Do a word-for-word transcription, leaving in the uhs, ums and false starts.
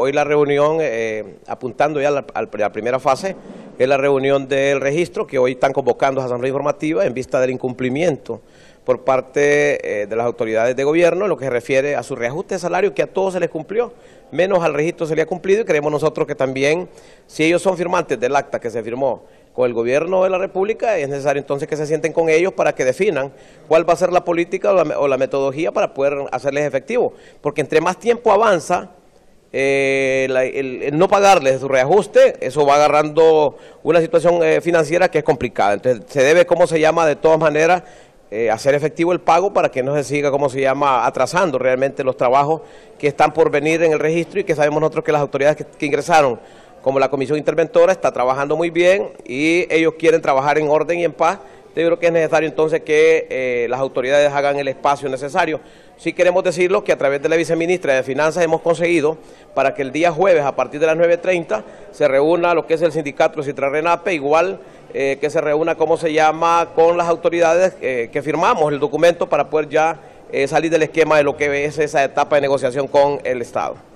hoy la reunión, eh, apuntando ya a la, a la primera fase, es la reunión del registro que hoy están convocando a asamblea informativa en vista del incumplimiento por parte eh, de las autoridades de gobierno en lo que se refiere a su reajuste de salario, que a todos se les cumplió, menos al registro se le ha cumplido, y creemos nosotros que también, si ellos son firmantes del acta que se firmó con el gobierno de la República, es necesario entonces que se sienten con ellos para que definan cuál va a ser la política o la, o la metodología para poder hacerles efectivo, porque entre más tiempo avanza eh, la, el, el no pagarles su reajuste, eso va agarrando una situación eh, financiera que es complicada. Entonces se debe, ¿cómo se llama?, de todas maneras, Eh, hacer efectivo el pago para que no se siga, como se llama, atrasando realmente los trabajos que están por venir en el registro, y que sabemos nosotros que las autoridades que, que ingresaron, como la comisión interventora, está trabajando muy bien y ellos quieren trabajar en orden y en paz. Yo creo que es necesario entonces que eh, las autoridades hagan el espacio necesario. Sí queremos decirlo que a través de la viceministra de Finanzas hemos conseguido para que el día jueves a partir de las nueve treinta se reúna lo que es el sindicato Citrarenape, igual eh, que se reúna, como se llama, con las autoridades eh, que firmamos el documento para poder ya eh, salir del esquema de lo que es esa etapa de negociación con el Estado.